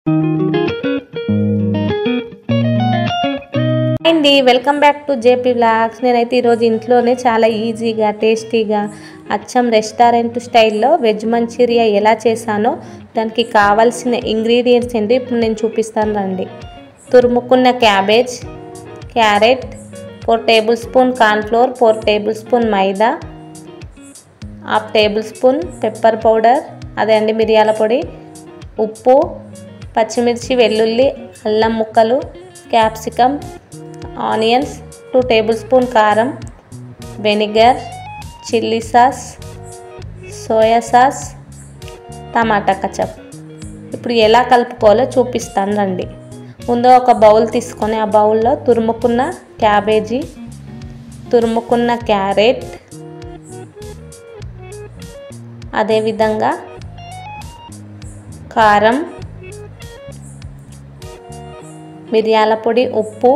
అండి welcome back to JP vlogs. నేనైతే ఈరోజు ఇంట్లోనే చాలా ఈజీగా టేస్టీగా అచ్చం రెస్టారెంట్ స్టైల్లో వెజ్ మంచూరియా ఎలా చేశానో దానికి కావాల్సిన ఇంగ్రీడియంట్స్ ఏంటి ఇప్పుడు నేను చూపిస్తాను రండి. తురుముకున్న cabbage, carrot, 4 tablespoon cornflour, 4 tablespoon maida, 1/2 tablespoon pepper powder అదే అండి మిరియాల పొడి, ఉప్పు, పచ్చిమిర్చి, వెల్లుల్లి, అల్లం ముక్కలు, క్యాప్సికమ్, ఆనియన్స్, 2 టేబుల్ స్పూన్ కారం, vinegar, chilli sauce, soya sauce, టమాటా కచప్. ఇప్పుడు ఎలా కలుపుకోవాలో చూపిస్తాను రండి. ముందు ఒక బౌల్ తీసుకొని ఆ బౌల్లో తురుముకున్న క్యాబేజీ, తురుముకున్న క్యారెట్, అదేవిధంగా కారం, మిరియాల పొడి, ఉప్పు,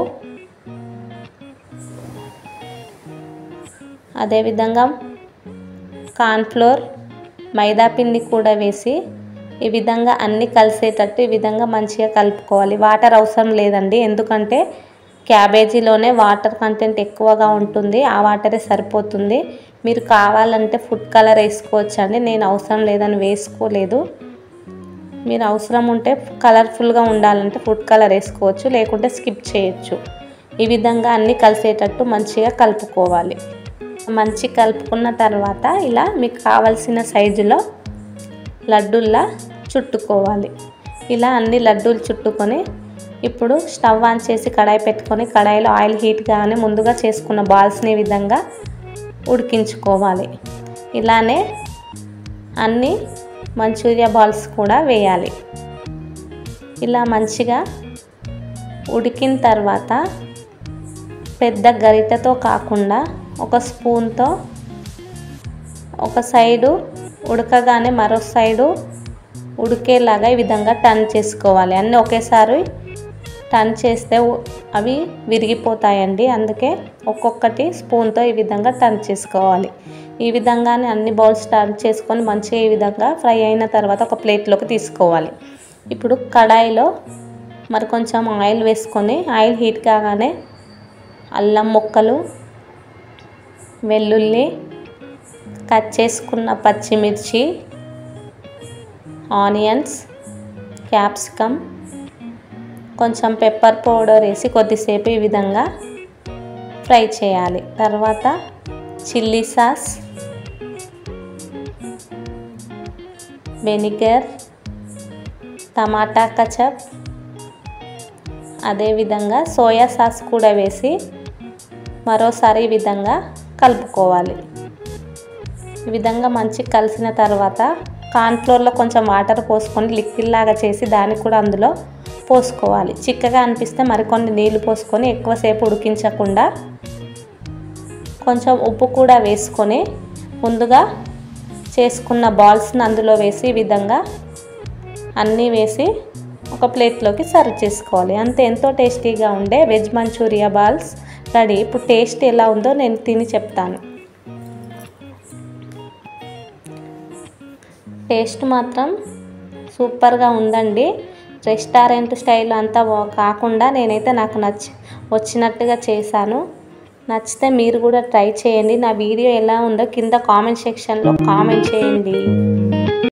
అదేవిధంగా కార్న్ఫ్లోర్, మైదా పిండి కూడా వేసి ఈ విధంగా అన్నీ కలిసేటట్టు ఈ విధంగా మంచిగా కలుపుకోవాలి. వాటర్ అవసరం లేదండి, ఎందుకంటే క్యాబేజీలోనే వాటర్ కంటెంట్ ఎక్కువగా ఉంటుంది, ఆ వాటరే సరిపోతుంది. మీరు కావాలంటే ఫుడ్ కలర్ వేసుకోవచ్చు అండి, నేను అవసరం లేదని వేసుకోలేదు. మీరు అవసరం ఉంటే కలర్ఫుల్గా ఉండాలంటే ఫుడ్ కలర్ వేసుకోవచ్చు, లేకుంటే స్కిప్ చేయొచ్చు. ఈ విధంగా అన్నీ కలిసేటట్టు మంచిగా కలుపుకోవాలి. మంచి కలుపుకున్న తర్వాత ఇలా మీకు కావాల్సిన సైజులో లడ్డూల్లా చుట్టుకోవాలి. ఇలా అన్ని లడ్డూలు చుట్టుకొని ఇప్పుడు స్టవ్ ఆన్ చేసి కడాయి పెట్టుకొని కడాయిలో ఆయిల్ హీట్ కాగానే ముందుగా చేసుకున్న బాల్స్ని ఈ విధంగా ఉడికించుకోవాలి. ఇలానే అన్ని మంచూరియా బాల్స్ కూడా వేయాలి. ఇలా మంచిగా ఉడికిన తర్వాత పెద్ద గరిటెతో కాకుండా ఒక స్పూన్తో ఒక సైడు ఉడకగానే మరో సైడు ఉడికేలాగా ఈ విధంగా టర్న్ చేసుకోవాలి. అన్నీ ఒకేసారి టర్న్ చేస్తే అవి విరిగిపోతాయండి, అందుకే ఒక్కొక్కటి స్పూన్తో ఈ విధంగా టర్న్ చేసుకోవాలి. ఈ విధంగానే అన్ని బౌల్స్ టర్న్ చేసుకొని మంచిగా ఈ విధంగా ఫ్రై అయిన తర్వాత ఒక ప్లేట్లోకి తీసుకోవాలి. ఇప్పుడు కడాయిలో మరి కొంచెం ఆయిల్ వేసుకొని ఆయిల్ హీట్ కాగానే అల్లం ముక్కలు, వెల్లుల్లి, కట్ చేసుకున్న పచ్చిమిర్చి, ఆనియన్స్, క్యాప్సికమ్, కొంచెం పెప్పర్ పౌడర్ వేసి కొద్దిసేపు ఈ విధంగా ఫ్రై చేయాలి. తర్వాత చిల్లీ సాస్, వెనిగర్, టమాటా కచప్, అదేవిధంగా సోయా సాస్ కూడా వేసి మరోసారి ఈ విధంగా కలుపుకోవాలి. ఈ విధంగా మంచిగా కలిసిన తర్వాత కార్న్ఫ్లోర్లో కొంచెం వాటర్ పోసుకొని లిక్విడ్ లాగా చేసి దాన్ని కూడా అందులో పోసుకోవాలి. చిక్కగా అనిపిస్తే మరికొన్ని నీళ్లు పోసుకొని ఎక్కువసేపు ఉడికించకుండా కొంచెం ఉప్పు కూడా వేసుకొని ముందుగా చేసుకున్న బాల్స్ని అందులో వేసి ఈ విధంగా అన్నీ వేసి ఒక ప్లేట్లోకి సర్వ్ చేసుకోవాలి. అంతే, ఎంతో టేస్టీగా ఉండే వెజ్ మంచూరియా బాల్స్ రెడీ. ఇప్పుడు టేస్ట్ ఎలా ఉందో నేను తిని చెప్తాను. టేస్ట్ మాత్రం సూపర్గా ఉందండి. రెస్టారెంట్ స్టైల్ అంతా కాకుండా నేనైతే నాకు వచ్చినట్టుగా చేశాను. నచ్చితే మీరు కూడా ట్రై చేయండి. నా వీడియో ఎలా ఉందో కింద కామెంట్ సెక్షన్లో కామెంట్ చేయండి.